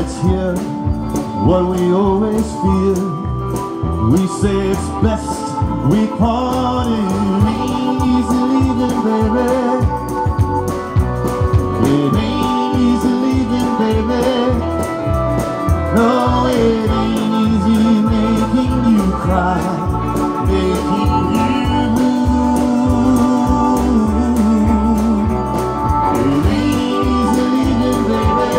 let's hear what we always feel. We say it's best we part. It ain't easy leaving, baby. It ain't easy leaving, baby. No, it ain't easy making you cry, making you blue. It ain't easy leaving, baby.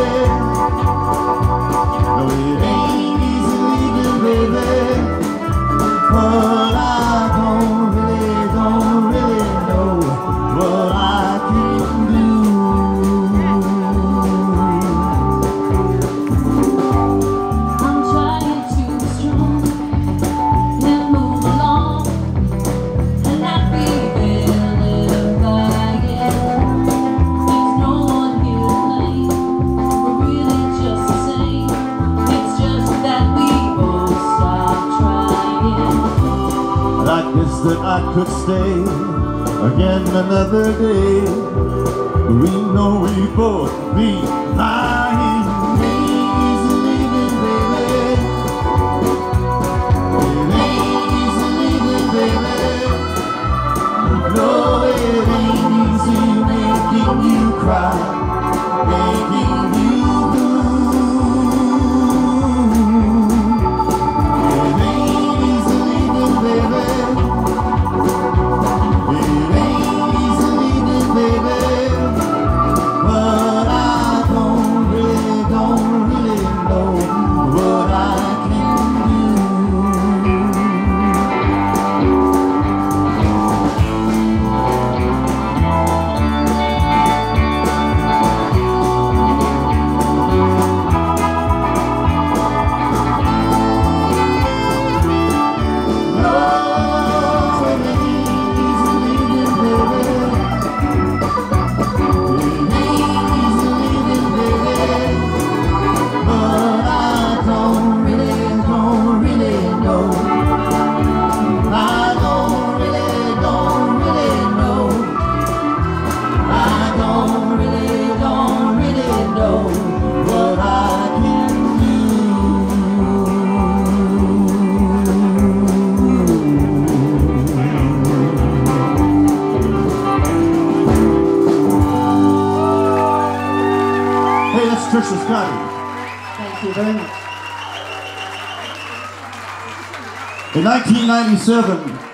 No, it ain't easy leaving, baby. But I don't really know what I can do. I'm trying to be strong and move along and not be living by it. There's no one here to blame. We're really just the same. It's just that we both stopped trying. I guess that I could stay again another day. We know we both be lying. It ain't easy leaving, baby. It ain't easy leaving, baby. No, it ain't easy making you cry, making you blue. It ain't easy leaving, baby. It ain't easy leaving, baby. But I don't really know what I can do. No, it ain't easy leaving, baby. It ain't easy leaving, baby. But I don't really know. I don't really know. I don't really know what I can do. Hey, that's Trisha Scotty. Thank you very much. In 1997,